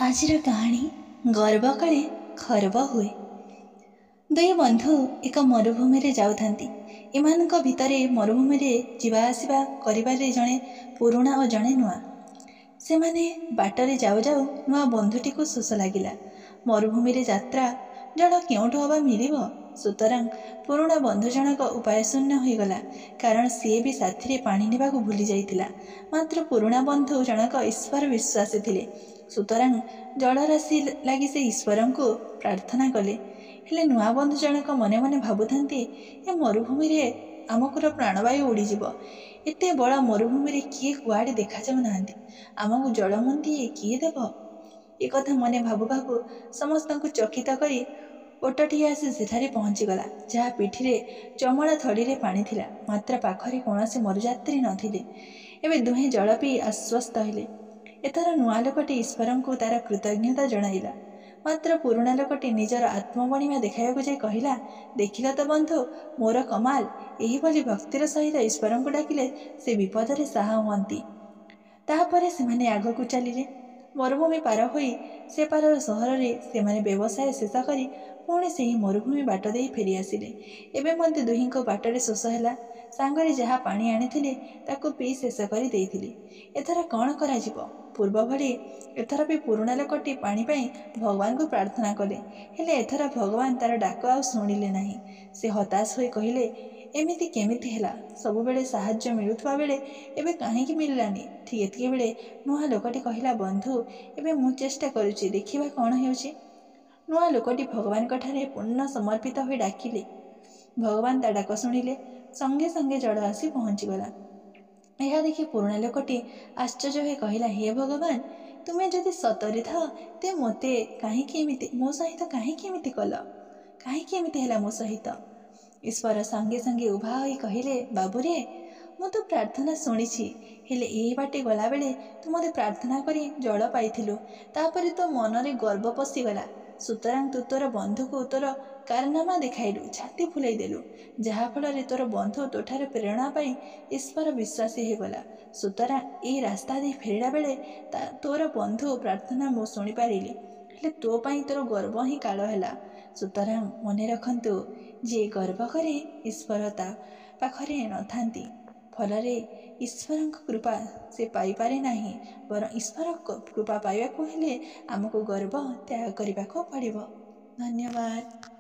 आजिर कहानी गर्व कले खर्व हुए। दुई बंधु एक मरुभूमि रे जाउथांती। एमानक भितरे मरुभूमि रे जीवा आसिबा करिबारे जणे पुरुणा और जणे नुआ। सेमाने बाटरे जाऊ जाऊ नुआ बंधुटी को शोष लागिला। मरुभूमि रे यात्रा जण केउठु हवा मिलिबो। सुतरां पुरुणा बंधु जनक उपाय शून्य होईगला, कारण सी भी साथी रे पानी नेबाकू भूली जाइतिला। मात्र पुरुणा बंधु जनक ईश्वर विश्वासी थिले। सुतरां जलराशि लगी से ईश्वर को प्रार्थना कले। हेले नुआ बंधु जनक मने मने भाबुथांती, ए मरुभूमि रे आमकुर प्राणवायु उड़ीजिब। एते बड़ा मरुभूमि रे किए कुआड़े देखा जाऊ नाहांती, आमकू जलमुंदी किए देब। ए कथा मने भाबु भाबु समस्तंकु चकित करी ओटटी आसी सेठारे पहुँचीगला, जहाँ पिठीरे चमड़ा थड़ीरे पानी थिला, मात्र पाखरे कौनसी मरुयात्री नथिले। एबे दुहें जल पी आश्वस्त हेले। एथर नुआ लोकटी ईश्वरंकु तार कृतज्ञता जणाइला। मात्र पुरुणा लोकटी निजर आत्मबणिमा देखाइबाकू जाई कहिला, देखिल तो बंधु मोर कमाल, एही भली भक्तिर सहित ईश्वरंकु डाकिले से विपदरे साहा हुअंती। ताहापरे सेमाने आगकू चलिले। मरुभूमि पार होई से पारर सहररे सेमाने व्यवसाय शेष करी पुणी सेही मरुभूमि बाट देई फेरी आसिले। एबे मध्य दुहींको बाटरे शोष ହେଲା। सांगरे जहाँ पानी आनिथिले ताकू पी शेष करी देइथिले। एथर कौन कराजिब? पूर्व भली एथर भी पुरुणा लोकटी पानी पाई भगवान को प्रार्थना कले। हेले एथर भगवान तार डाक आउ शुणिले नाही। से हताश होई कहिले, एमिति केमिति हेला? सबु बेले साहाय्य मिलुथुवा बेले एबे काहेकि मिलिलानी? ठीक एतिके बेले नुआ लोकटी कहिला, बंधु एबे मु चेष्टा करुछि, देखिबा कौन हेउछि। नुआ लोकटी भगवान कठारे पूर्ण समर्पित होई डाकिले। भगवान ता डाक शुणिले। संगे संगे जड़ आसी पहुँचीगला। यह देखि पुरुणा लोकटी आश्चर्य होई कहिला, हे भगवान, तुमे जदि सतरे था ते मते काहेकि एमिति मो सहित काहेकि एमिति कल? काहेकि एमिति हेला मो सहित? ईश्वर संगे संगे उभा होई कहिले, बाबुरे मु तो प्रार्थना शुणिछि, हेले एही बाटे गला बेले तू मते प्रार्थना करी जल पाइथिलु, तापरे तो मनरे गर्व पशिगला। सुतरां तू तोर बंधु को तोर कारनामा देखाइलु, छाती फुलाई देलु, जहा फल तोर बंधु तोठारे प्रेरणा पाई ईश्वर विश्वासी होगला। सुतरां ए रास्ता दे फेरिला बेले तोर बंधु प्रार्थना मु शुणी पारिली, हेले तो पाई तोर गर्व ही काल हैला। सुतरां मने रखंतु, जे गर्व करे ईश्वर ता पाखरे नथांती। फलरे ईश्वर कृपा से पाई पारे नाही, बर ईश्वर कृपा पाइबाकू हेले आमको गर्व त्याग करने को पड़िबो। धन्यवाद।